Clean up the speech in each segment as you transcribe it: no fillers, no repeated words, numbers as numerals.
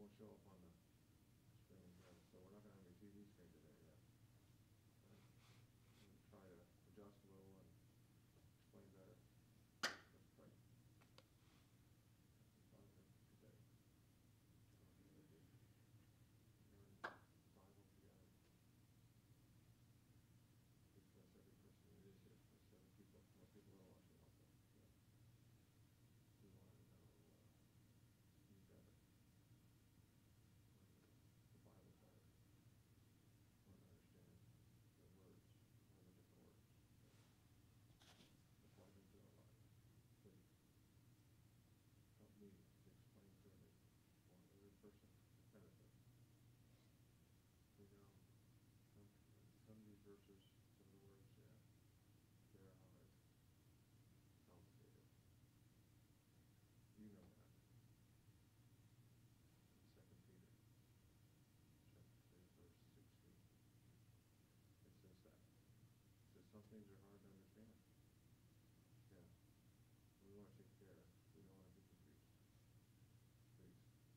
won't show up on the screen here, so we're not going to have any TV screen today yet. We'll try to adjust a little and explain better. Let's pray. Father, today, learn the Bible together. Please bless every person that is here. Bless every people, more people that are watching also. Yeah. We want to know you better, the Bible better. We want to understand the words, all the different words. Apply them to our lives. Please help me to explain clearly for every person to benefit. We know some of these verses, some of the words, yeah, they're hard, complicated. You know that. In 2 Peter chapter 3, verse 16, it says that. It says some things are hard to understand. Yeah. We want to take care. We don't want to be confused. Please.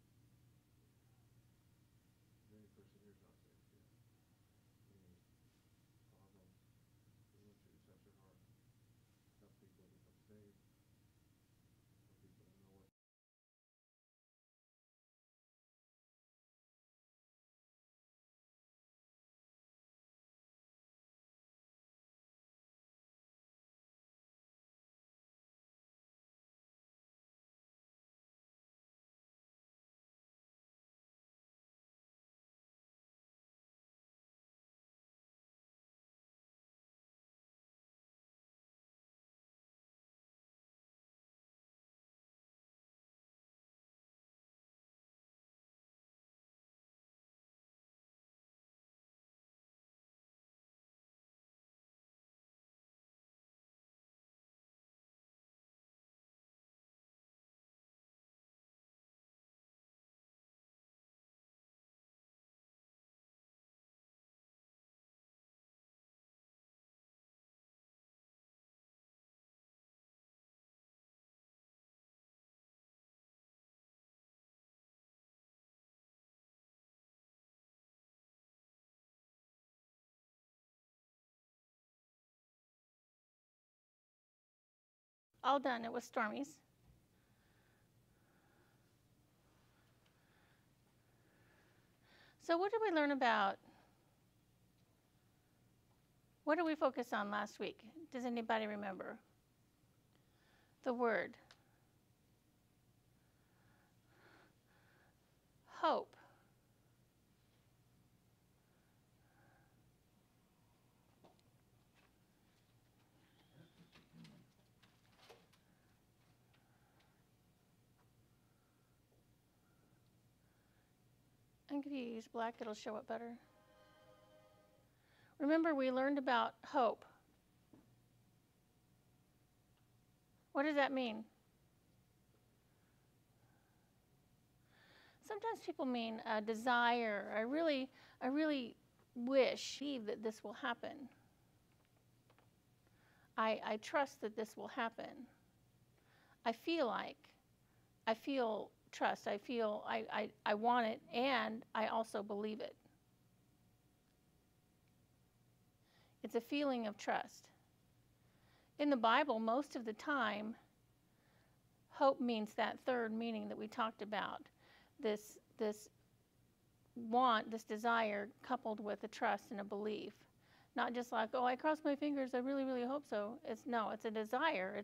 If any person here is not saved yet, any problems, we want you to touch their heart. Help people become saved. Help people to know what. All done. It was Stormy's. So what did we learn about? What did we focus on last week? Does anybody remember? The word. Hope. I think if you use black, it'll show it better. Remember, we learned about hope. What does that mean? Sometimes people mean a desire. I really wish that this will happen. I trust that this will happen. I feel trust. I want it, and I also believe it. It's a feeling of trust. In the Bible, most of the time, hope means that third meaning that we talked about. This want, this desire, coupled with a trust and a belief. Not just like, oh, I cross my fingers, I really, really hope so. It's a desire.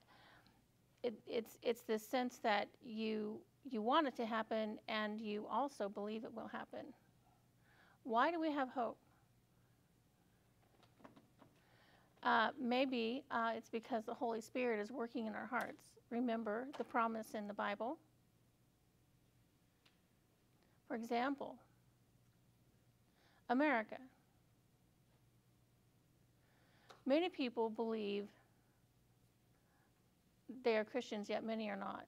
It's this sense that you want it to happen and you also believe it will happen. Why do we have hope? Maybe it's because the Holy Spirit is working in our hearts. Remember the promise in the Bible. For example, America. Many people believe they are Christians, yet many are not.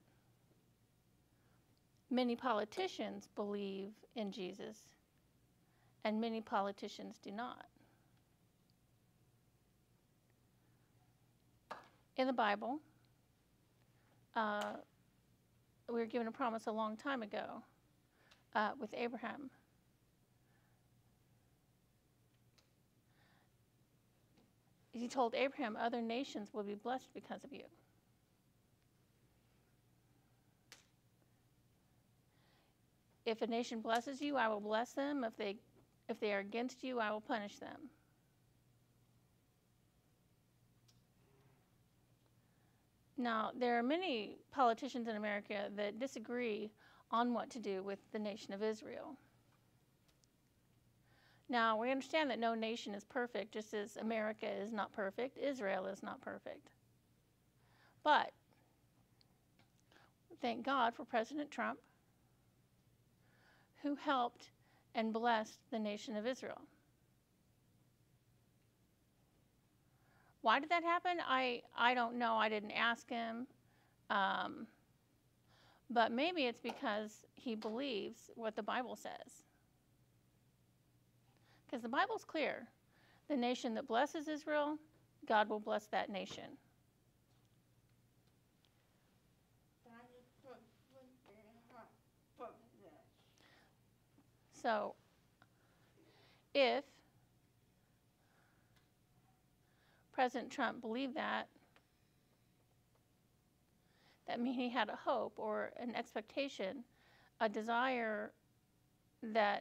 Many politicians believe in Jesus, and many politicians do not. In the Bible, we were given a promise a long time ago with Abraham. He told Abraham, other nations will be blessed because of you. If a nation blesses you, I will bless them. If they are against you, I will punish them. Now, there are many politicians in America that disagree on what to do with the nation of Israel. Now, we understand that no nation is perfect, just as America is not perfect, Israel is not perfect. But thank God for President Trump, who helped and blessed the nation of Israel. Why did that happen? I don't know. I didn't ask him. But maybe it's because he believes what the Bible says. Because the Bible's clear. The nation that blesses Israel, God will bless that nation. So, if President Trump believed that, that means he had a hope or an expectation, a desire that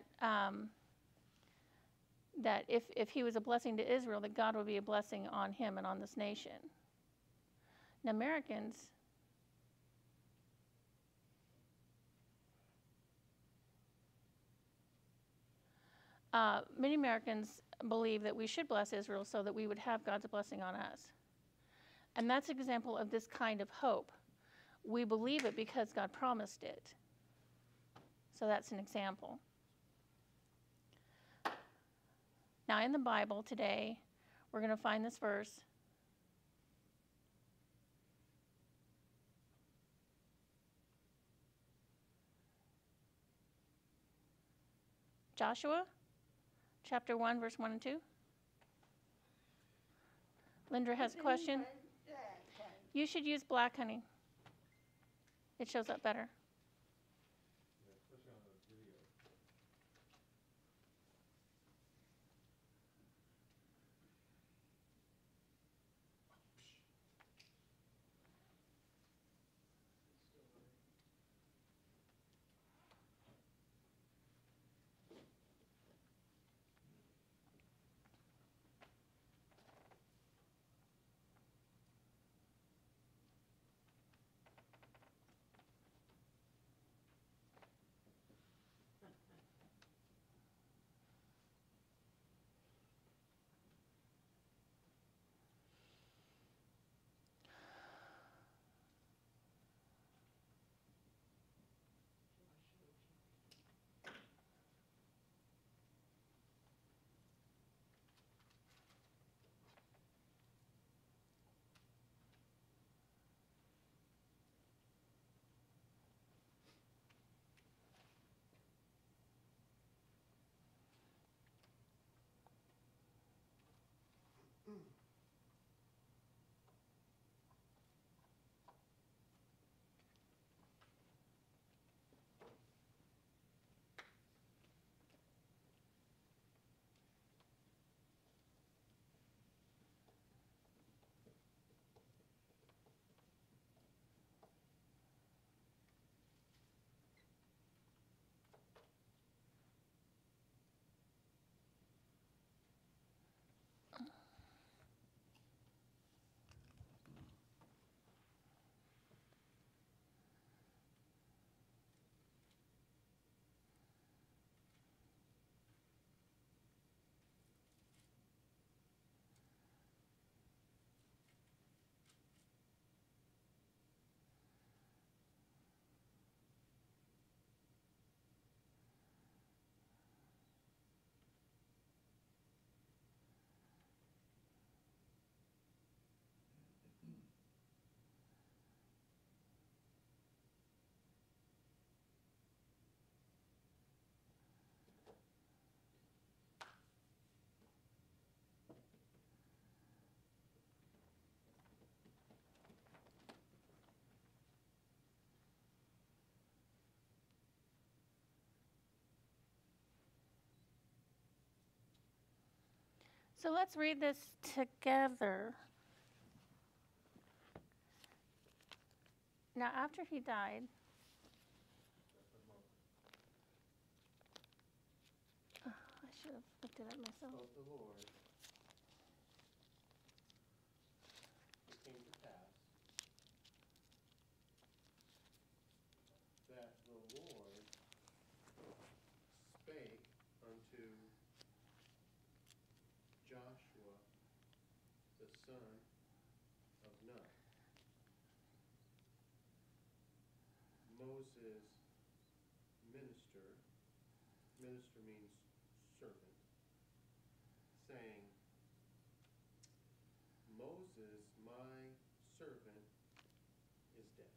that if he was a blessing to Israel, that God would be a blessing on him and on this nation. Now, Americans, many Americans believe that we should bless Israel so that we would have God's blessing on us. And that's an example of this kind of hope. We believe it because God promised it. So that's an example. Now, in the Bible today, we're going to find this verse. Joshua, chapter 1, verse 1 and 2. Linda has a question. You should use black, honey. It shows up better. Yeah, especially on those videos. So let's read this together. Now, after he died, I should have looked it up myself. Of the Lord, it came to pass that the Lord spake unto Joshua the son of Nun, Moses' minister means servant, saying, Moses, my servant, is dead.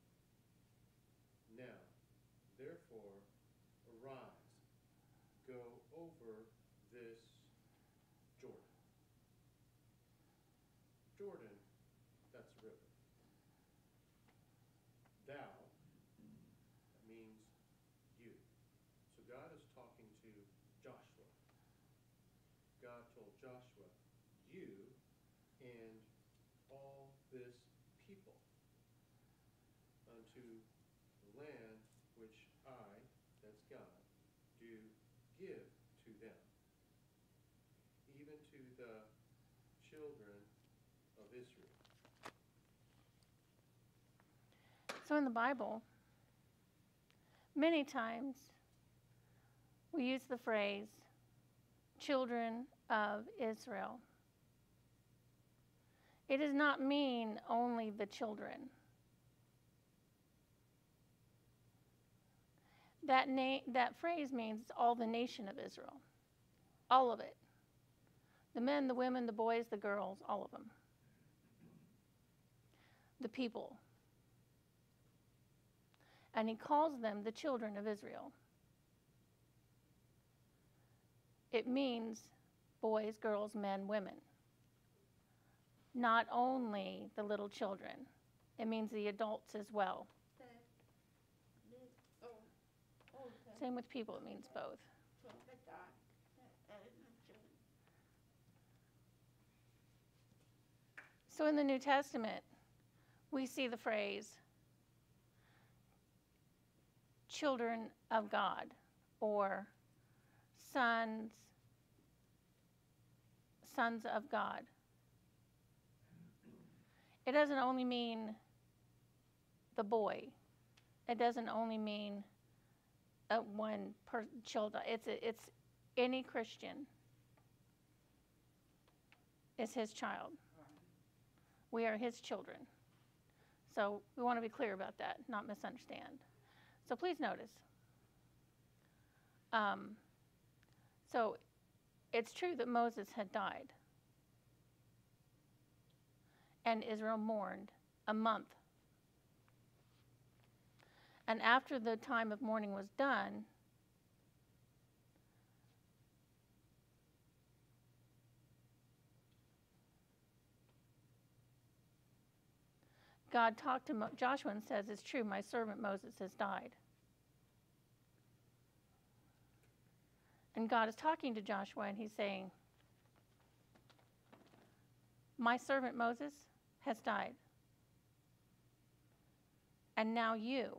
Now, therefore, arise, go over this Jordan. Jordan, that's a river. Thou, that means you. So God is talking to Joshua. God told Joshua, you and all this people unto the land which I, that's God, do give to them, even to the children of Israel. So in the Bible, many times we use the phrase children of Israel. It does not mean only the children. That phrase means all the nation of Israel. All of it. The men, the women, the boys, the girls, all of them. The people. And he calls them the children of Israel. It means boys, girls, men, women. Not only the little children. It means the adults as well. Same with people, it means both. So in the New Testament, we see the phrase children of God or sons of God. It doesn't only mean the boy. It doesn't only mean one child. It's any Christian is his child. We are his children. So we want to be clear about that, not misunderstand. So please notice. So it's true that Moses had died. And Israel mourned a month. And after the time of mourning was done, God talked to Joshua and says, it's true, my servant Moses has died. And God is talking to Joshua and he's saying, my servant Moses has died. And now you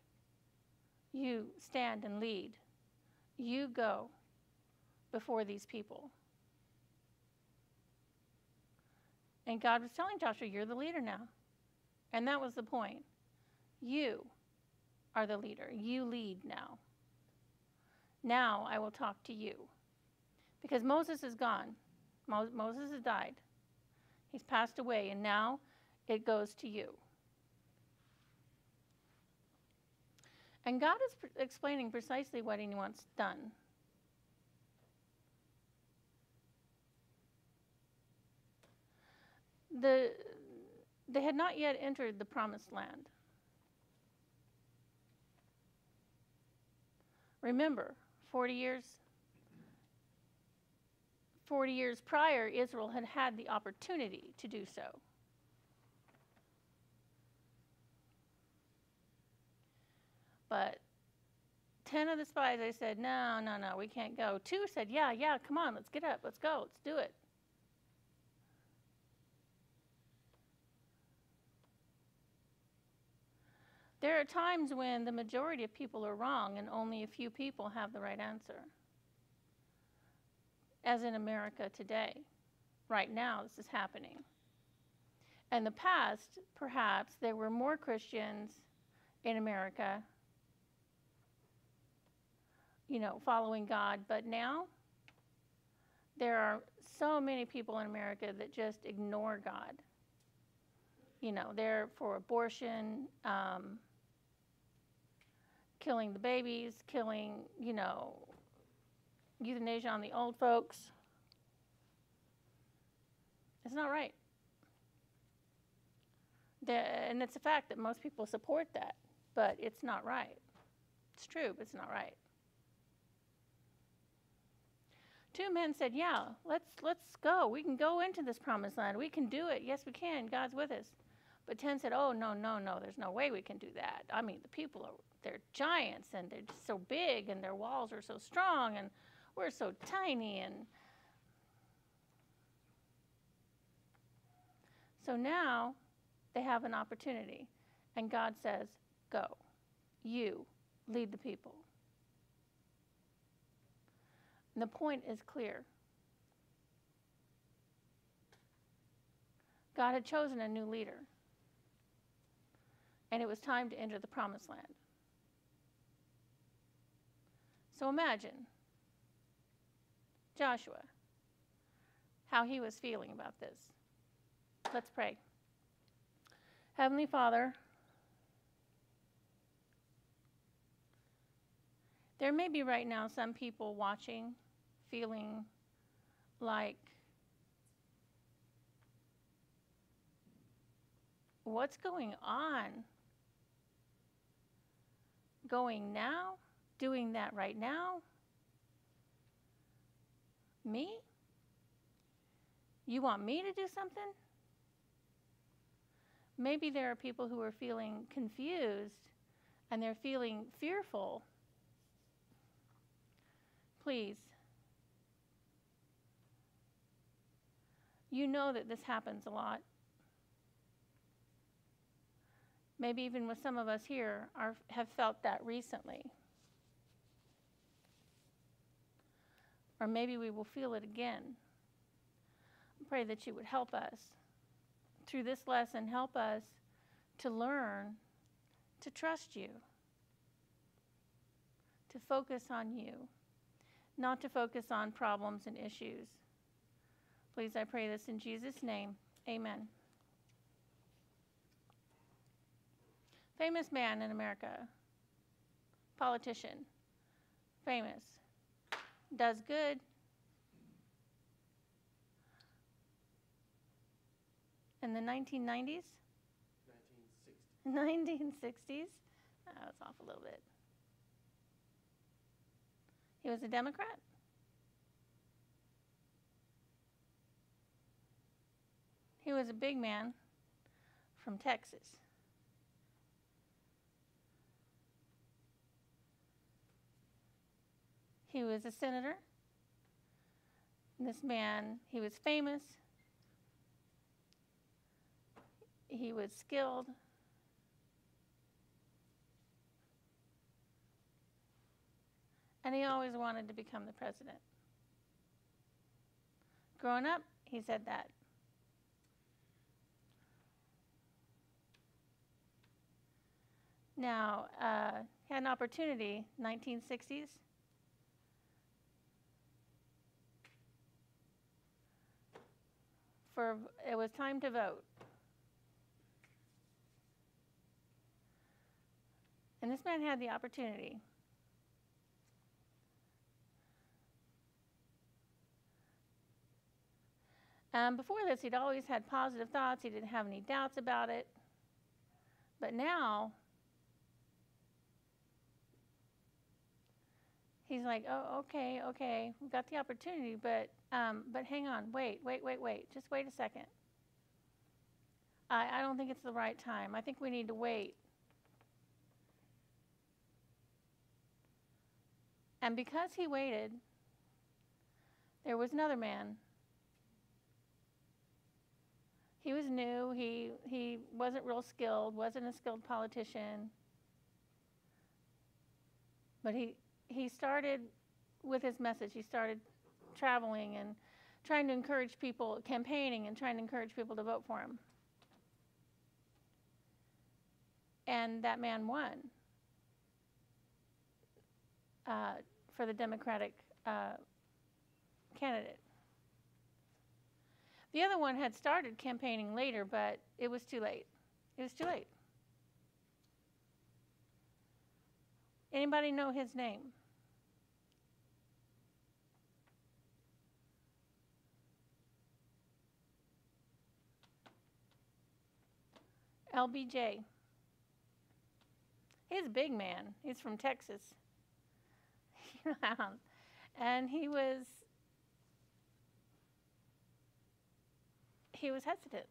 stand and lead. You go before these people. And God was telling Joshua, you're the leader now. And that was the point. You are the leader. You lead now. Now I will talk to you. Because Moses is gone. Moses has died. He's passed away, and now it goes to you. And God is explaining precisely what he wants done. They had not yet entered the promised land. Remember, 40 years prior, Israel had had the opportunity to do so. But 10 of the spies, they said, no, we can't go. 2 said, yeah, come on, let's get up, let's go, let's do it. There are times when the majority of people are wrong and only a few people have the right answer. As in America today. Right now, this is happening. In the past, perhaps, there were more Christians in America, following God, but now there are so many people in America that just ignore God. They're for abortion, killing the babies, killing, euthanasia on the old folks. It's not right. And it's a fact that most people support that, but it's not right. It's true, but it's not right. 2 men said, yeah, let's go. We can go into this promised land. We can do it. Yes, we can. God's with us. But 10 said, oh, no, there's no way we can do that. I mean, the people they're giants, and they're just so big, and their walls are so strong, and we're so tiny. And so now they have an opportunity, and God says, go. You lead the people. And the point is clear. God had chosen a new leader, and it was time to enter the promised land. So imagine Joshua, how he was feeling about this. Let's pray. Heavenly Father, there may be right now some people watching, feeling like, what's going on? Going now? Doing that right now? Me? You want me to do something? Maybe there are people who are feeling confused and they're feeling fearful. Please, you know that this happens a lot. Maybe even with some of us here have felt that recently. Or maybe we will feel it again. I pray that you would help us. Through this lesson, help us to learn to trust you, to focus on you, not to focus on problems and issues. Please, I pray this in Jesus' name. Amen. Famous man in America, politician, famous, does good. In the 1990s? 1960s? That was off a little bit. He was a Democrat? He was a big man from Texas. He was a senator. This man, he was famous. He was skilled. And he always wanted to become the president. Growing up, he said that. Now, he had an opportunity, 1960s. It was time to vote. And this man had the opportunity. Before this, he'd always had positive thoughts. He didn't have any doubts about it. But now, he's like, oh, okay, we've got the opportunity, but hang on, wait. Just wait a second. I don't think it's the right time. I think we need to wait. And because he waited, there was another man. He was new. He wasn't real skilled, wasn't a skilled politician. But he started with his message. He started traveling and trying to encourage people, campaigning and trying to encourage people to vote for him. And that man won for the Democratic candidate. The other one had started campaigning later, but it was too late. It was too late. Anybody know his name? LBJ. He's a big man. He's from Texas. And he was hesitant.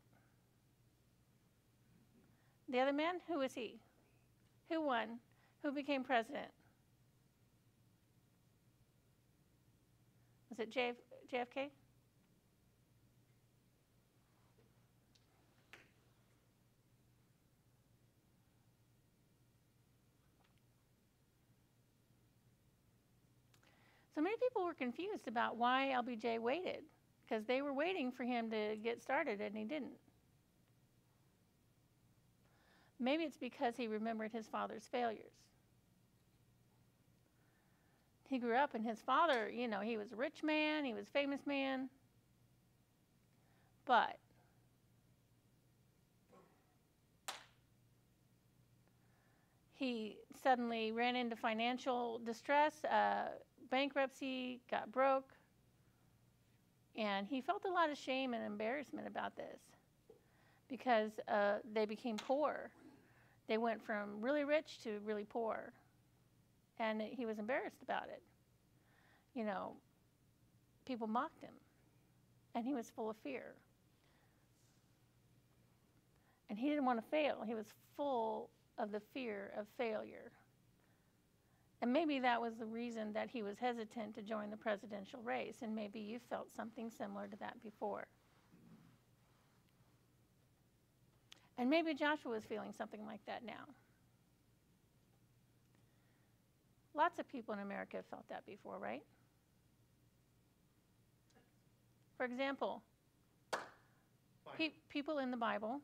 The other man, who was he? Who won? Who became president? Was it JFK? So many people were confused about why LBJ waited, because they were waiting for him to get started and he didn't. Maybe it's because he remembered his father's failures. He grew up and his father, you know, he was a rich man, he was a famous man, but he suddenly ran into financial distress, bankruptcy, got broke, and he felt a lot of shame and embarrassment about this because they became poor. They went from really rich to really poor, and he was embarrassed about it. You know, people mocked him, and he was full of fear. And he didn't want to fail. He was full of the fear of failure. And maybe that was the reason that he was hesitant to join the presidential race, and maybe you felt something similar to that before. And maybe Joshua is feeling something like that now. Lots of people in America have felt that before, right? For example, people in the Bible.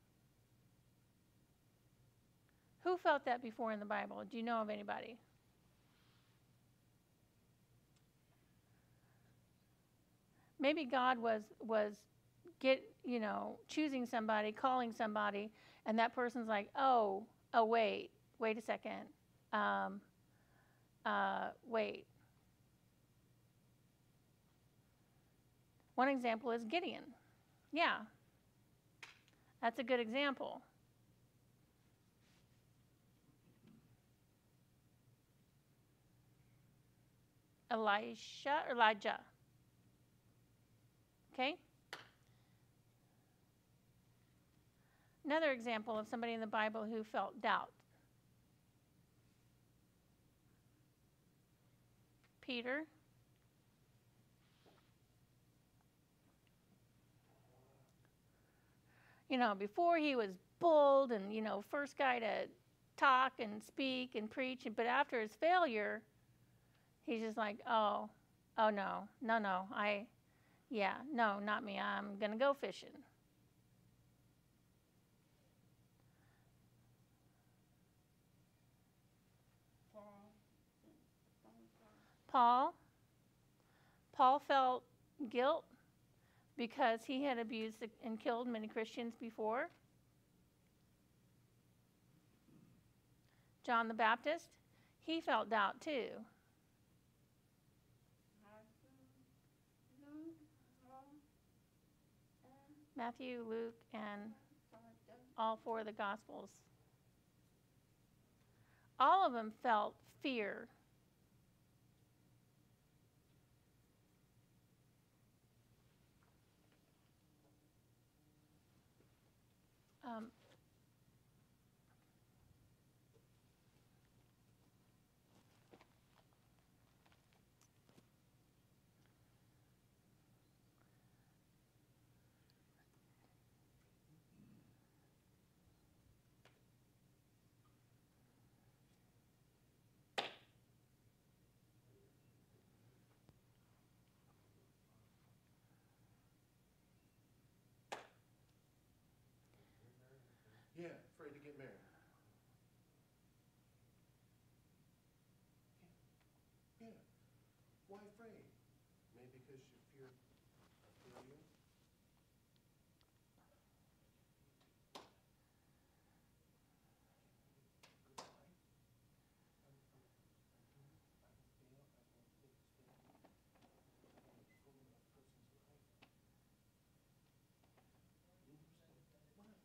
Who felt that before in the Bible? Do you know of anybody? Maybe God was choosing somebody, calling somebody, and that person's like, oh, wait a second, wait. One example is Gideon. Yeah, that's a good example. Elijah. Okay? Another example of somebody in the Bible who felt doubt. Peter. You know, before he was bold and, first guy to talk and speak and preach, but after his failure, he's just like, oh no, not me, I'm going to go fishing. Paul felt guilt because he had abused and killed many Christians before. John the Baptist, he felt doubt too. Matthew, Luke, and all four of the Gospels. All of them felt fear. because you fear failure? Good life? I'm human. I will fail. I will make mistakes. I will ruin a person's life. Lose their mind.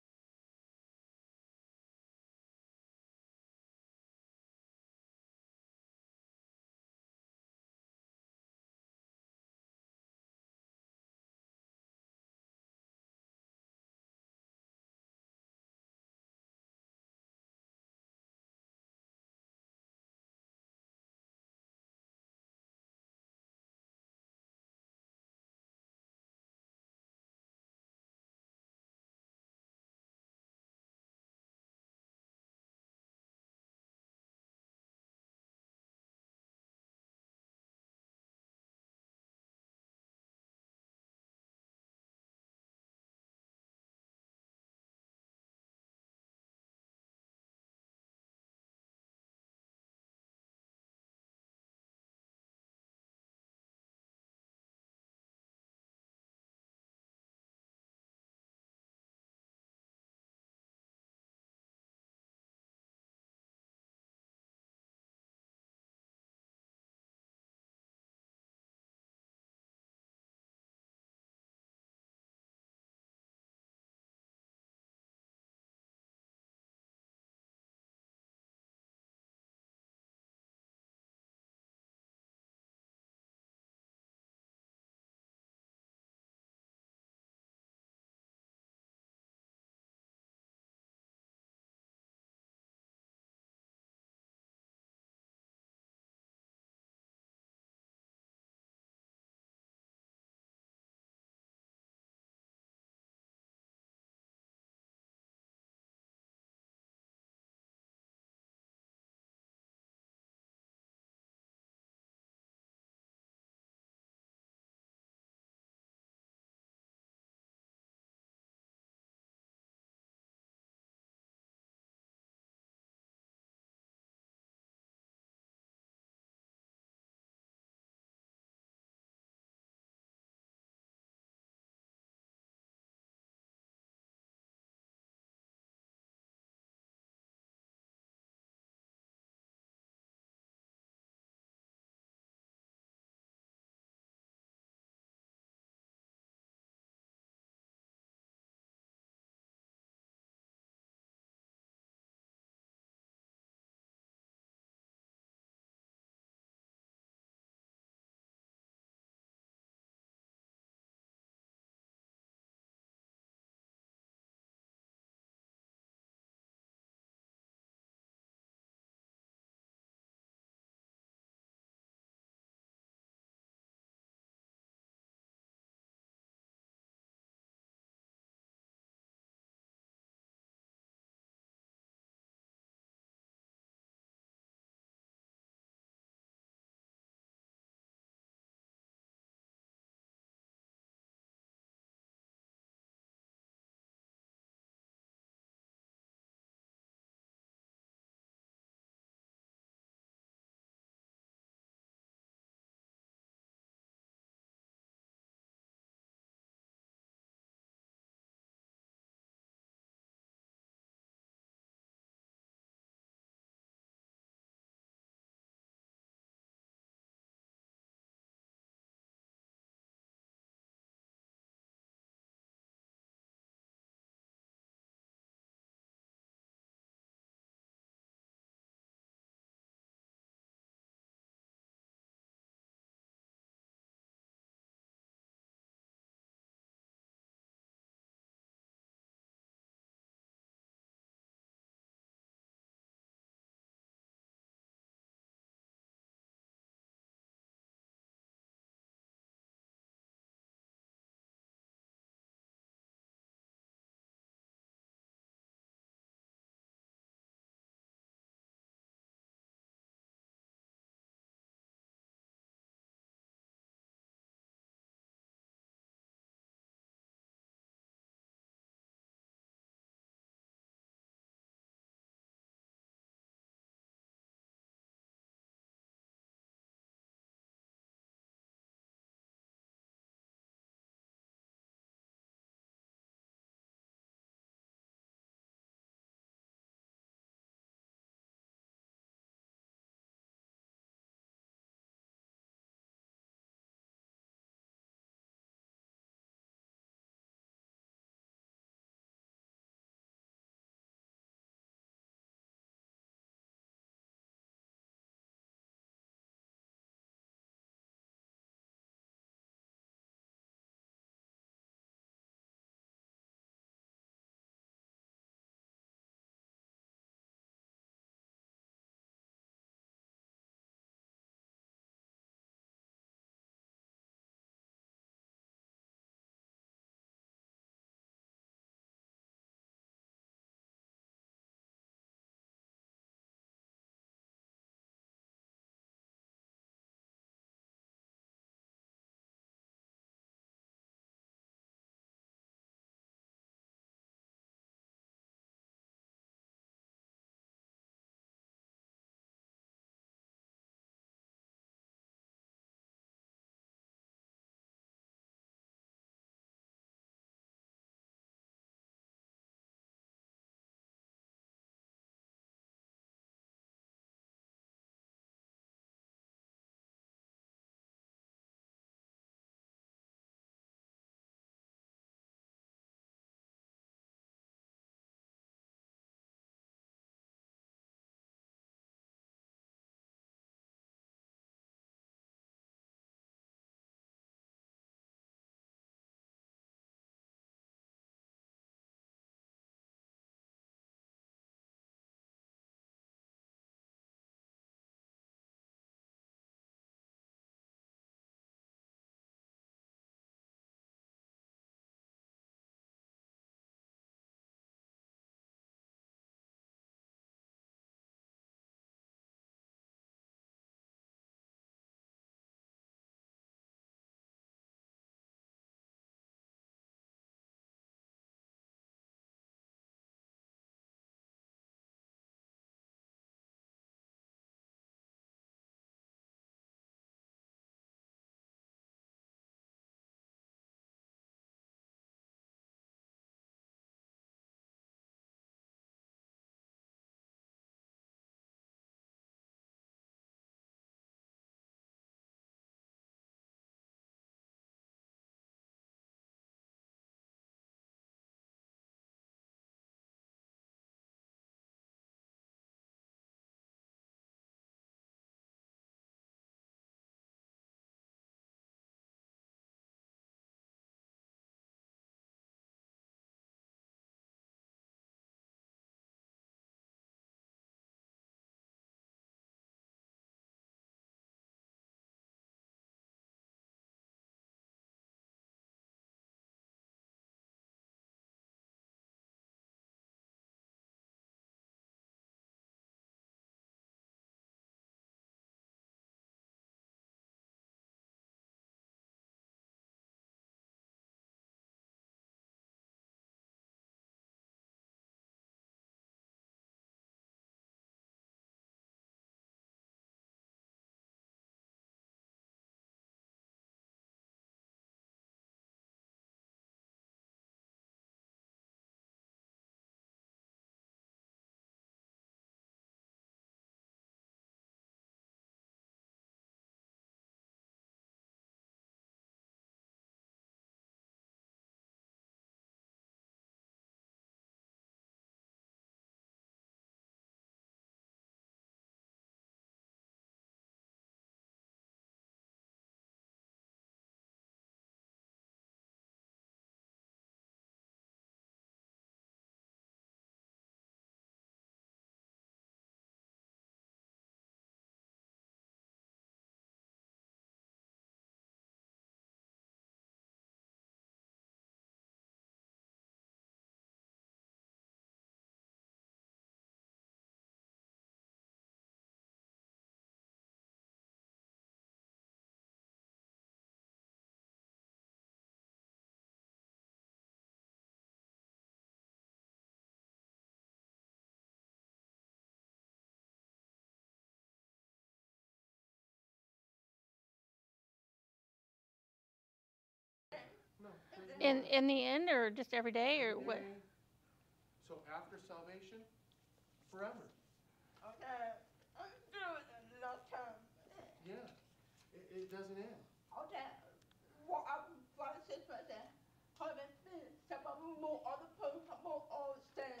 In the end, or just every day, or Every what? day. So after salvation, forever. Okay, I'm through it last time. Yeah. It doesn't end. Okay, what I'm going to say right there. How they feel, some of them more other people, some more all stand.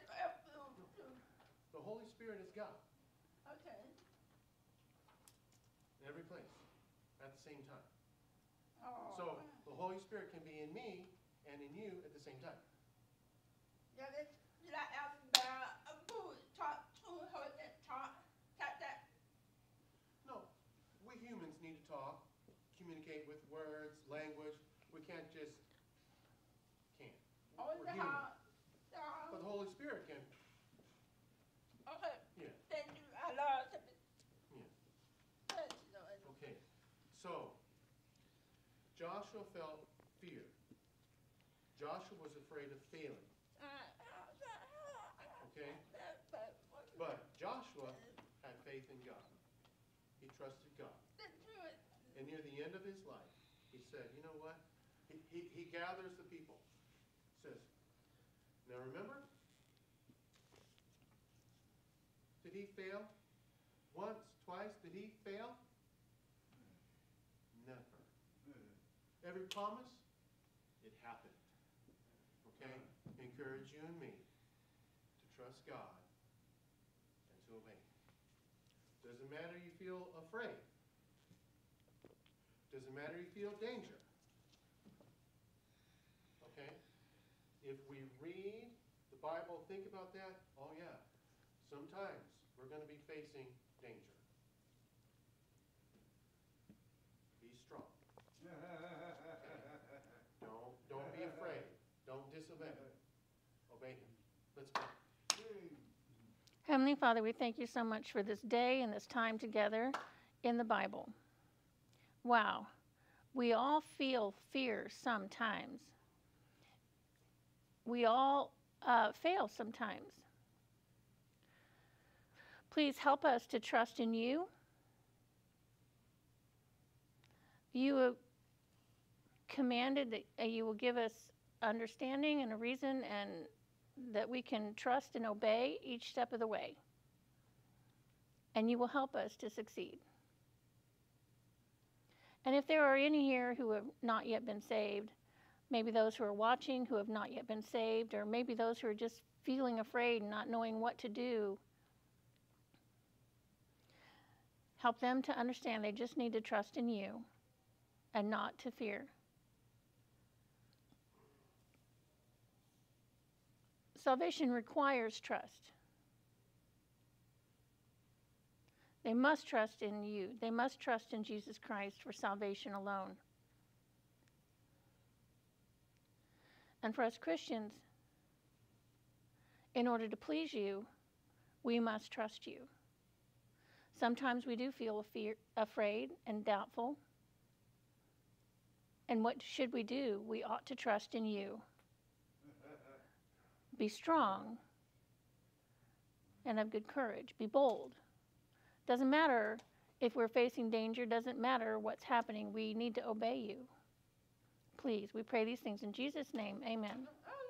The Holy Spirit is God Okay, in every place at the same time. oh. So the Holy Spirit can be in me and in you at the same time. Yeah, that's like a food talk to her that talk, that. No, we humans need to talk, communicate with words, language. We can't. Oh, We're the human. heart. But the Holy Spirit can. Okay, Yeah. thank you, I love it. Yeah. Thank you, Lord. Okay. So Joshua felt fear. Joshua was afraid of failing. Okay? But Joshua had faith in God. He trusted God. And near the end of his life, he said, you know what? He gathers the people. Says, now remember, did he fail? Once, twice, did he fail? Never. Every promise, it happened. Okay? Encourage you and me to trust God and to obey Him. Doesn't matter you feel afraid. Doesn't matter you feel danger. Okay? If we read the Bible, think about that. Oh yeah, sometimes we're going to be facing danger. Be strong. Don't be afraid. Don't disobey. Obey Him. Let's pray. Heavenly Father, we thank you so much for this day and this time together in the Bible. Wow. We all feel fear sometimes. We all fail sometimes. Please help us to trust in you. You have commanded that you will give us understanding and a reason, and that we can trust and obey each step of the way. And you will help us to succeed. And if there are any here who have not yet been saved, maybe those who are watching who have not yet been saved, or maybe those who are just feeling afraid and not knowing what to do, help them to understand they just need to trust in you and not to fear. Salvation requires trust. They must trust in you. They must trust in Jesus Christ for salvation alone. And for us Christians, in order to please you, we must trust you. Sometimes we do feel afraid and doubtful. And what should we do? We ought to trust in you. Be strong and of good courage. Be bold. Doesn't matter if we're facing danger, doesn't matter what's happening. We need to obey you. Please, we pray these things in Jesus' name. Amen.